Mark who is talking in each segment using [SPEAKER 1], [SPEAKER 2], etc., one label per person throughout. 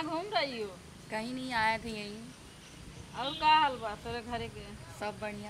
[SPEAKER 1] घूम रही हो?
[SPEAKER 2] कहीं नहीं आए थे यहीं।
[SPEAKER 1] और का हाल बा तोरे घरे के?
[SPEAKER 2] सब बढ़िया।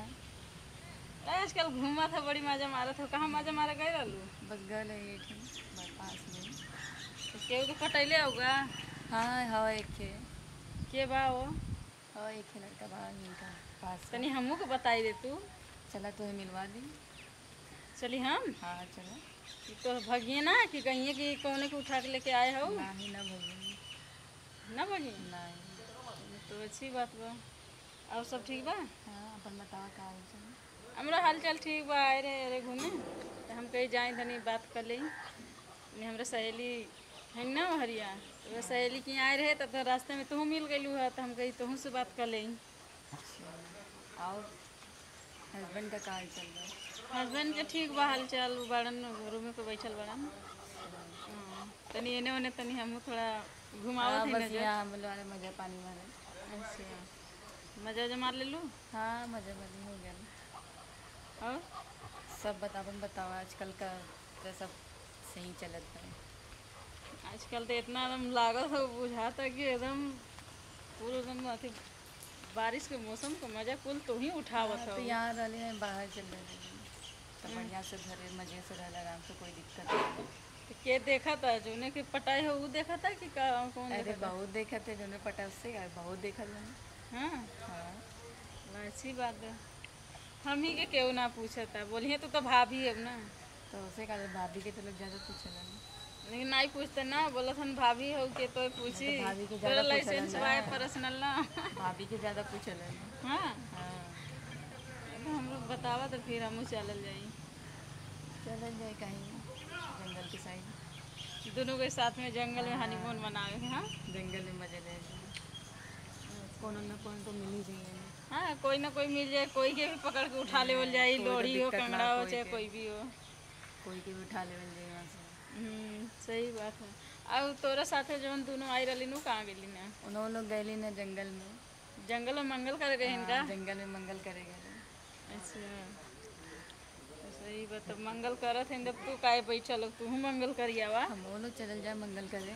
[SPEAKER 1] आजकल घूमा था, बड़ी मजा मारा था। कहाँ मजा मारे गए रहलू?
[SPEAKER 2] बस गल है ये थी बस पास में।
[SPEAKER 1] तो केहू के पटैले होगा?
[SPEAKER 2] हाँ हाँ एक थे।
[SPEAKER 1] के बा वो?
[SPEAKER 2] हाँ एक थे लड़का बाहर इनका पास का।
[SPEAKER 1] तनी हमू के बताई दे तू।
[SPEAKER 2] चला तुम्हें मिलवा दी।
[SPEAKER 1] चली हम?
[SPEAKER 2] हाँ चलो।
[SPEAKER 1] तो भगिए ना कि कहिए कि कौन के उठा के लेके आए हो?
[SPEAKER 2] नहीं ना भैया।
[SPEAKER 1] ना भगिए?
[SPEAKER 2] नहीं।
[SPEAKER 1] तो अच्छी बात बा। और सब ठीक बा?
[SPEAKER 2] हाँ अपन बताओ का हाल चाल।
[SPEAKER 1] हमारा हाल चाल ठीक बा। आए रहे अरे घूमे तो हम कहीं जाए धनी बात कर ली। हमारा सहेली है ना हरिया, तो वो सहेली की आए रहे तो रास्ते में तू मिल गई है, तो हम कहीं तू से बात कर ली।
[SPEAKER 2] अच्छा और हस्बैंड का हाल चल रहा है?
[SPEAKER 1] हस्बैंड के ठीक बा हाल चाल। बड़न रूम पे बैठल बड़न। तनी एने ओने तनी हम थोड़ा घुमावत है
[SPEAKER 2] बस
[SPEAKER 1] नजर।
[SPEAKER 2] यहाँ हम लोग मजा पानी मारे।
[SPEAKER 1] अच्छा मजा वजा मार ले लू?
[SPEAKER 2] हाँ मजा पानी हो गया।
[SPEAKER 1] और
[SPEAKER 2] सब बताओ बताओ आजकल का तो सब सही चलता है।
[SPEAKER 1] आजकल तो इतना एकदम लागत हो बुझाता कि एकदम पूरा एकदम अथी बारिश के मौसम का मजा कुल तो ही उठावत हो।
[SPEAKER 2] तो यहाँ रहे हैं बाहर चल रहे तो बढ़िया से घरे मजे से रह आराम से कोई दिक्कत नहीं।
[SPEAKER 1] तो के देखा था जोने के पटाई हो वो देखा था कि का कौन
[SPEAKER 2] अरे
[SPEAKER 1] देखा था?
[SPEAKER 2] बहुत देखा थे जो पटा उससे बहुत देखा मैंने।
[SPEAKER 1] हाँ
[SPEAKER 2] हाँ
[SPEAKER 1] अच्छी बात है। हम ही के क्यों ना पूछा था, बोलिए तो भाभी है ना।
[SPEAKER 2] तो उसे कहा भाभी के तो लोग ज़्यादा पूछे
[SPEAKER 1] लेकिन नहीं पूछते ना, बोला था भाभी हो के तो पूछी।
[SPEAKER 2] तो भाभी के
[SPEAKER 1] तेरा
[SPEAKER 2] ज़्यादा
[SPEAKER 1] लाइसेंस
[SPEAKER 2] पूछलन
[SPEAKER 1] बा पर्सनल ना?
[SPEAKER 2] भाभी के ज़्यादा पूछलन।
[SPEAKER 1] हाँ
[SPEAKER 2] हाँ
[SPEAKER 1] तो हम लोग बतावा तो फिर हम चल जाई।
[SPEAKER 2] चल जाए कहीं जंगल की साइड।
[SPEAKER 1] दोनों के साथ में जंगल में हनीमून मनावे। हाँ
[SPEAKER 2] जंगल में मजे ले कौन न कौन तो मिल ही जाइए।
[SPEAKER 1] हाँ कोई ना कोई मिल जाए, कोई के भी पकड़ के उठा ले जाए। लोढ़ी हो कंगड़ा हो चाहे कोई भी हो,
[SPEAKER 2] कोई के भी उठा ले जाए वहाँ से।
[SPEAKER 1] सही बात है। और तोरा साथे जवन दोनों आई रही नु कहाँ गई ना?
[SPEAKER 2] उन्होंने लोग गए ना जंगल में।
[SPEAKER 1] जंगल में मंगल कर गए इनका?
[SPEAKER 2] जंगल में मंगल करेगा।
[SPEAKER 1] अच्छा तो सही बात। मंगल करत है तब तू काहे बैठल? तू मंगल करिया वा?
[SPEAKER 2] हम वो लोग चल जाए मंगल करें।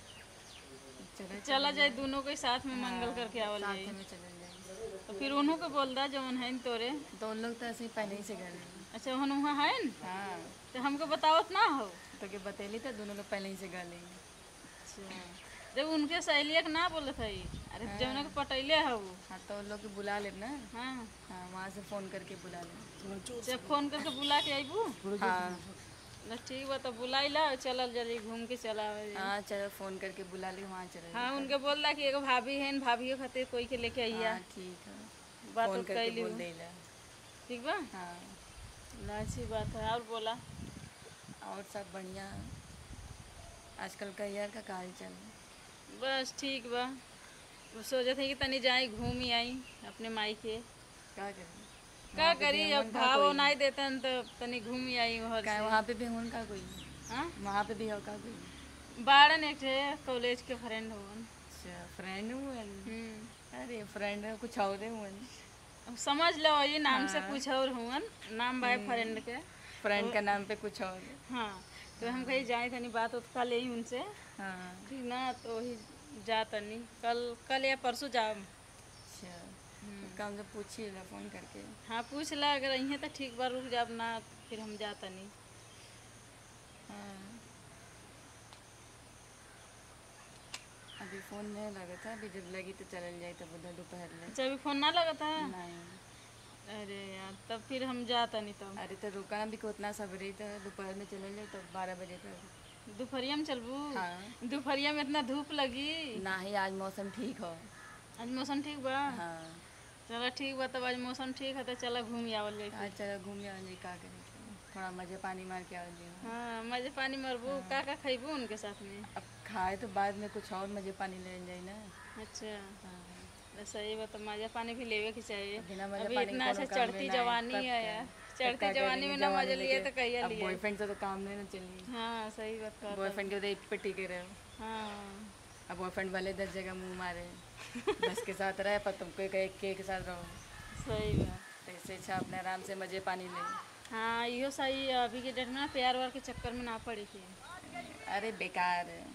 [SPEAKER 1] चला जाए दोनों के साथ में मंगल करके आवल जाए।
[SPEAKER 2] साथ में चल जाए।
[SPEAKER 1] तो फिर उन्हों को बोल दा जवन है तोरे।
[SPEAKER 2] तो उन लोग तो ऐसे ही पहले ही से गए।
[SPEAKER 1] अच्छा वहाँ है न?
[SPEAKER 2] हाँ
[SPEAKER 1] तो हमको बतावत ना हो?
[SPEAKER 2] तो क्या बतेली था दोनों लोग पहले ही से गए।
[SPEAKER 1] अच्छा जब उनके सहेलिया के ना बोलत है? अरे जवन के पटैले है वो।
[SPEAKER 2] हाँ तो उन लोग को बुला ले ना।
[SPEAKER 1] हाँ
[SPEAKER 2] हाँ वहाँ से फ़ोन करके बुला ले।
[SPEAKER 1] जब फोन करके बुला के आईबू?
[SPEAKER 2] हाँ
[SPEAKER 1] ठीक बा तो बुलाई ला, चलल जल्दी घूम के चला।
[SPEAKER 2] हाँ चलो फ़ोन करके बुला ली वहाँ चले।
[SPEAKER 1] हाँ उनके बोल दा कि एगो भाभी है, भाभी खातिर कोई के लेके आइया।
[SPEAKER 2] ठीक है
[SPEAKER 1] बात
[SPEAKER 2] फ़ोन
[SPEAKER 1] तो
[SPEAKER 2] करके
[SPEAKER 1] कैली
[SPEAKER 2] बोल देला।
[SPEAKER 1] ठीक बा।
[SPEAKER 2] हाँ
[SPEAKER 1] अच्छी बात है। और बोला
[SPEAKER 2] और सब बढ़िया। आजकल का यार का हाल चल?
[SPEAKER 1] बस ठीक बा। सोचे थे कि तनी जाई घूम ही आई अपने माई के।
[SPEAKER 2] क्या करें
[SPEAKER 1] का करी अब भाव नहीं देते हैं तो तनी घूम ही आई वहाँ से।
[SPEAKER 2] वहाँ पे भी हूँ का कोई?
[SPEAKER 1] हाँ
[SPEAKER 2] वहाँ पे भी हो का कोई?
[SPEAKER 1] बारन एक कॉलेज के फ्रेंड हो।
[SPEAKER 2] अच्छा फ्रेंड हुए? अरे फ्रेंड कुछ और हुए।
[SPEAKER 1] समझ लो ये नाम से कुछ और हुआ, नाम बाय फ्रेंड के।
[SPEAKER 2] फ्रेंड का नाम पे कुछ और।
[SPEAKER 1] हाँ तो हम कहीं जाए तनी बात उत कर ले उनसे।
[SPEAKER 2] हाँ
[SPEAKER 1] ठीक ना तो वही जा तनी कल या परसों जाओ।
[SPEAKER 2] अच्छा काम से पूछिए फ़ोन करके।
[SPEAKER 1] हाँ पूछ ला, अगर अहीं तो ठीक बार रुक जाब ना फिर हम जा तनी।
[SPEAKER 2] हाँ अभी फ़ोन नहीं लगा था, अभी जब लगी तो चल जाए तब उधर दोपहर में।
[SPEAKER 1] अच्छा अभी फोन ना लगा था?
[SPEAKER 2] नहीं।
[SPEAKER 1] अरे यार तब फिर हम जा तनी तब।
[SPEAKER 2] अरे तो रुका भी उतना सब्र था, दोपहर में चले जाए तब 12 बजे तक।
[SPEAKER 1] दोपहरिया में चलबू?
[SPEAKER 2] हाँ
[SPEAKER 1] दोपहरिया में इतना धूप लगी?
[SPEAKER 2] ना ही आज मौसम ठीक हो।
[SPEAKER 1] आज मौसम ठीक बा?
[SPEAKER 2] हाँ
[SPEAKER 1] चलो ठीक बा तब आज मौसम ठीक है तो चलो घूम आवल जाए।
[SPEAKER 2] आज चलो घूम जाए का करें, थोड़ा मजे पानी मार के आवल जाए।
[SPEAKER 1] हाँ मजे पानी मरबू। का खैबू उनके साथ में?
[SPEAKER 2] अब खाए तो बाद में कुछ और मजे पानी ले जाए ना।
[SPEAKER 1] अच्छा
[SPEAKER 2] हाँ
[SPEAKER 1] सही बात। मजा पानी भी लेवे की चाहिए।
[SPEAKER 2] बिना मजे
[SPEAKER 1] अभी
[SPEAKER 2] पानी
[SPEAKER 1] इतना
[SPEAKER 2] के
[SPEAKER 1] अच्छा
[SPEAKER 2] कोनो काम
[SPEAKER 1] चढ़ती
[SPEAKER 2] में ना
[SPEAKER 1] जवानी
[SPEAKER 2] है,
[SPEAKER 1] है यार। चढ़ती जवानी में ना मजा लिए तो कहिया लिए।
[SPEAKER 2] बॉयफ्रेंड से तो काम नहीं ना चलिए।
[SPEAKER 1] हाँ सही बात कर।
[SPEAKER 2] बॉयफ्रेंड के उधर एक पे टिके रहे।
[SPEAKER 1] हाँ
[SPEAKER 2] अब बॉयफ्रेंड वाले 10 जगह मुंह मारे 10 के साथ रहे पर तुमको एक के साथ रहो।
[SPEAKER 1] सही बात।
[SPEAKER 2] तो इससे अच्छा अपने आराम से मजे पानी ले।
[SPEAKER 1] हाँ यो सही है। अभी के डेट में ना प्यार वार के चक्कर में ना पड़ी थी।
[SPEAKER 2] अरे बेकार है।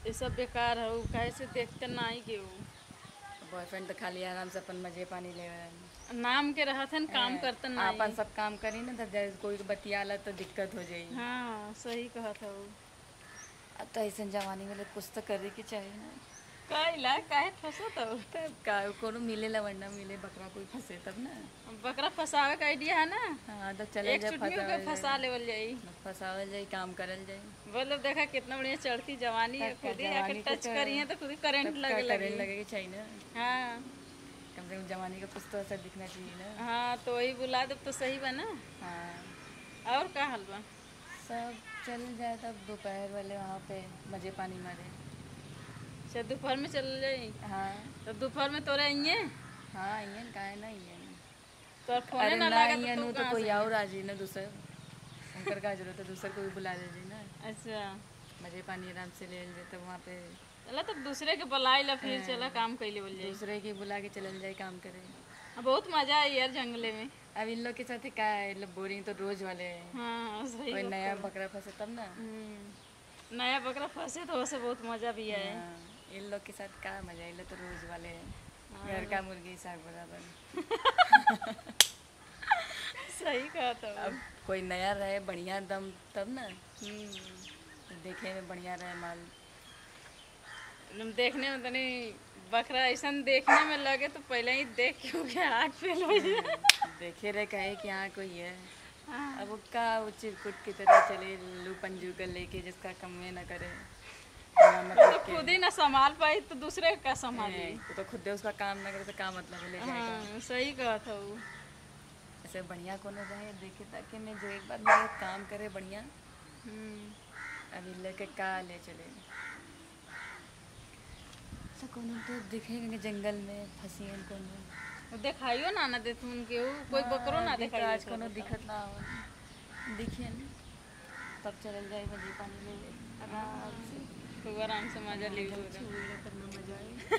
[SPEAKER 1] ये सब बेकार है, काहे से देखते नहीं के
[SPEAKER 2] बॉयफ्रेंड तो खाली आराम से अपन मजे पानी ले
[SPEAKER 1] नाम के रहत हन, काम करते नहीं।
[SPEAKER 2] अपन सब काम करी ना, तब जब कोई बतियाला तो दिक्कत हो जाई।
[SPEAKER 1] हाँ सही कहत हो।
[SPEAKER 2] अब तो ऐसे जवानी में कुछ तो करे के चाहिए ना।
[SPEAKER 1] काहे काहे फंसत हो?
[SPEAKER 2] तब का कोनो मिलेला, वरना मिले बकरा कोई फंसे तब ना।
[SPEAKER 1] बकरा फंसावे का आइडिया है ना।
[SPEAKER 2] हाँ तो चले
[SPEAKER 1] एक
[SPEAKER 2] जा
[SPEAKER 1] चुटकी के फंसा लेवल जाई।
[SPEAKER 2] फंसावल जाई, काम करल जाई।
[SPEAKER 1] बोलो देखा कितना बढ़िया चढ़ती जवानी है, खुद ही आके टच करी है तो खुद ही करंट लगे
[SPEAKER 2] करंट लगे के चाहिए ना।
[SPEAKER 1] हाँ
[SPEAKER 2] कम से कम जवानी का कुछ तो असर दिखना चाहिए ना।
[SPEAKER 1] हाँ तो वही बुला दे तो सही बा ना।
[SPEAKER 2] हाँ
[SPEAKER 1] और का हाल बा?
[SPEAKER 2] सब चल जाए तब दोपहर वाले वहाँ पे मजे पानी मारे।
[SPEAKER 1] अच्छा दोपहर में चल जाई।
[SPEAKER 2] हाँ
[SPEAKER 1] तो दोपहर में तोरे आइए।
[SPEAKER 2] हाँ इयन काहे ना इयन।
[SPEAKER 1] तो फोन
[SPEAKER 2] अरे
[SPEAKER 1] ना
[SPEAKER 2] ना
[SPEAKER 1] लगा
[SPEAKER 2] इयन
[SPEAKER 1] तो
[SPEAKER 2] तो कोई और आ जी ना दूसर। उनकर का जरूरत है, दूसर को भी बुला ले जी ना।
[SPEAKER 1] अच्छा
[SPEAKER 2] मजे पानी आराम से ले जाए तब वहाँ पे।
[SPEAKER 1] चला तब दूसरे के बुलाई ला, फिर चला काम कैले बोल जाई।
[SPEAKER 2] दूसरे की बुला के चलल जाए काम करे।
[SPEAKER 1] बहुत मजा आई यार जंगले में।
[SPEAKER 2] अब इन लोग के साथ क्या है, मतलब बोरिंग तो रोज वाले हैं।
[SPEAKER 1] हाँ सही
[SPEAKER 2] कोई
[SPEAKER 1] बात
[SPEAKER 2] नया
[SPEAKER 1] है।
[SPEAKER 2] बकरा फंसे तब ना।
[SPEAKER 1] नया बकरा फंसे तो उसे बहुत मजा भी आए।
[SPEAKER 2] हाँ, इन लोग के साथ क्या मजा, इन लोग तो रोज वाले हैं। घर का मुर्गी साग बराबर।
[SPEAKER 1] सही कहा था।
[SPEAKER 2] अब कोई नया रहे बढ़िया दम तब ना। देखे में बढ़िया रहे माल।
[SPEAKER 1] देखने में तनी बकरा ऐसा देखने में लगे तो पहले ही देख क्योंकि आँख फेल हो जाए।
[SPEAKER 2] देखे रहे कहे कि यहाँ कोई है।
[SPEAKER 1] हाँ।
[SPEAKER 2] अब उसका वो चिरकुट की तरह चले लू पंजू कर लेके, जिसका कमे न करे।
[SPEAKER 1] तो खुद ही ना संभाल पाई तो दूसरे का संभाले।
[SPEAKER 2] तो खुद उसका काम न करे तो क्या मतलब ले जाएगा।
[SPEAKER 1] हाँ सही कहा था वो।
[SPEAKER 2] ऐसे बढ़िया कोनो रहे देखे ताकि मैं जो एक बार मेरा काम करे बढ़िया। अभी लेके का ले चले तो कोनो तो दिखेंगे जंगल में फंसी कोनो।
[SPEAKER 1] देखाइयो ना ना दे तुम के कोई बकरो ना देखाइयो।
[SPEAKER 2] आज कोनो दिखत ना हो दिखे तब चल जाए मजे पानी ले आराम से।
[SPEAKER 1] खूब आराम से मजा ले
[SPEAKER 2] मजा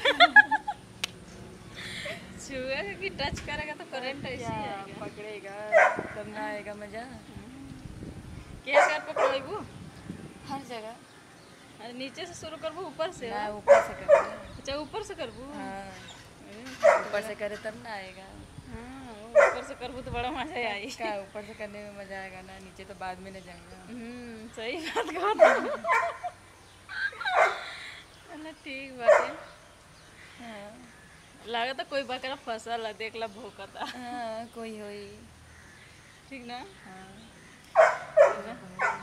[SPEAKER 1] छुएगा कि टच करेगा तो करंट ऐसे ही आएगा।
[SPEAKER 2] पकड़ेगा तब ना आएगा मजा।
[SPEAKER 1] क्या कर पकड़ेबू?
[SPEAKER 2] हर जगह।
[SPEAKER 1] अरे नीचे से शुरू करबू ऊपर से?
[SPEAKER 2] ना ऊपर से करबू।
[SPEAKER 1] अच्छा ऊपर से करबू?
[SPEAKER 2] हाँ ऊपर से करे तब ना आएगा।
[SPEAKER 1] हाँ ऊपर से करबू तो बड़ा मजा आई।
[SPEAKER 2] क्या ऊपर से करने में मजा आएगा ना, नीचे तो बाद में न जाएगा।
[SPEAKER 1] सही बात कहा। ठीक बात है।
[SPEAKER 2] हाँ
[SPEAKER 1] लगा तो कोई बकरा फसल है, देख ला भौंकता।
[SPEAKER 2] हाँ कोई होई।
[SPEAKER 1] ठीक ना?
[SPEAKER 2] हाँ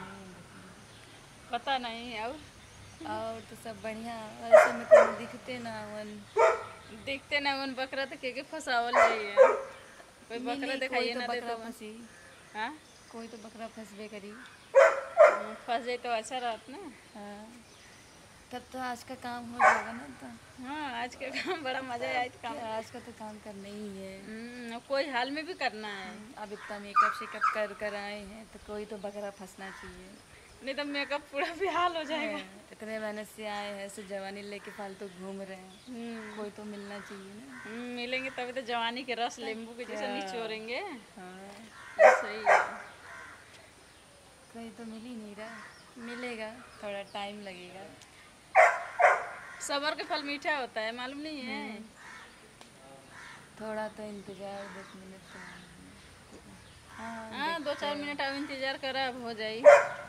[SPEAKER 1] पता नहीं।
[SPEAKER 2] और तो सब बढ़िया। ऐसे में कोनो दिखते ना वन।
[SPEAKER 1] दिखते ना वन बकरा तो के फंसावल जाइए। कोई बकरा दिखाइए ना दे तो
[SPEAKER 2] फंसी।
[SPEAKER 1] हाँ
[SPEAKER 2] कोई तो बकरा फंसबे करी।
[SPEAKER 1] फंस जाए तो अच्छा रहत ना।
[SPEAKER 2] हाँ तब तो आज का काम हो जाएगा ना। तो
[SPEAKER 1] हाँ आज का काम बड़ा मजा आया काम।
[SPEAKER 2] आज का तो काम करना ही है।
[SPEAKER 1] कोई हाल में भी करना है।
[SPEAKER 2] अब इतना मेकअप शेकअप कर कर आए हैं तो कोई तो बकरा फंसना चाहिए,
[SPEAKER 1] नहीं तो मेकअप पूरा बेहाल हो जाएगा।
[SPEAKER 2] इतने मेहनत से आए हैं, ऐसे जवानी लेके फालतू घूम रहे हैं। कोई तो मिलना चाहिए ना।
[SPEAKER 1] मिलेंगे तभी तो जवानी के रस नींबू के जैसे निचोड़ेंगे।
[SPEAKER 2] हाँ
[SPEAKER 1] सही है।
[SPEAKER 2] कोई तो मिल ही नहीं रहा। मिलेगा, थोड़ा टाइम लगेगा।
[SPEAKER 1] सबर का फल मीठा होता है, मालूम नहीं है?
[SPEAKER 2] थोड़ा तो इंतजार 10 मिनट तो।
[SPEAKER 1] हाँ 2-4 मिनट अब इंतजार करा, अब हो जाई।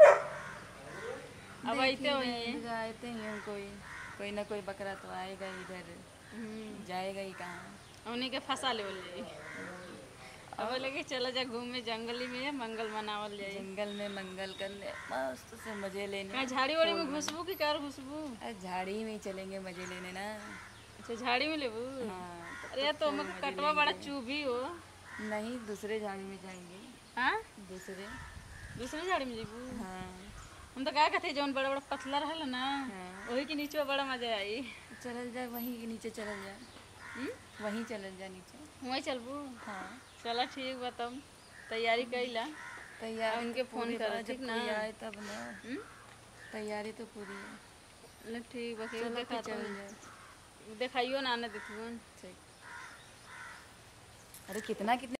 [SPEAKER 1] अब आते
[SPEAKER 2] आते ही कोई ना कोई बकरा तो आएगा इधर। जाएगा ही कहाँ।
[SPEAKER 1] उन्हीं के फंसा ले बोल जाई। अब लगे चला जा घूमे जंगली में, मंगल मनावल जाए।
[SPEAKER 2] जंगल में मंगल कर ले मस्त से मजे लेने।
[SPEAKER 1] झाड़ी वाड़ी में घुसबू की कार घुसबू?
[SPEAKER 2] झाड़ी में चलेंगे मजे लेने ना।
[SPEAKER 1] अच्छा झाड़ी में लेबू?
[SPEAKER 2] हाँ
[SPEAKER 1] अरे तो हमको कटवा बड़ा चुभी हो।
[SPEAKER 2] नहीं दूसरे झाड़ी में जाएंगे।
[SPEAKER 1] हाँ दूसरे झाड़ी में जेबू?
[SPEAKER 2] हाँ
[SPEAKER 1] हम तो क्या कहते जौन बड़ा बड़ा पतला रहल ना, वही के नीचे बड़ा मजा आई।
[SPEAKER 2] चलल जाए वहीं के नीचे चलल जाए। वहीं चलल जाए नीचे।
[SPEAKER 1] वहीं चलबू?
[SPEAKER 2] हाँ
[SPEAKER 1] चला ठीक बा, तब तैयारी कैला।
[SPEAKER 2] तैयार
[SPEAKER 1] उनके फोन कर ठीक ना
[SPEAKER 2] आए तब ना। तैयारी तो पूरी है।
[SPEAKER 1] ठीक बा,
[SPEAKER 2] चल जाए।
[SPEAKER 1] दिखाइयो ना आने देतुन।
[SPEAKER 2] अरे कितना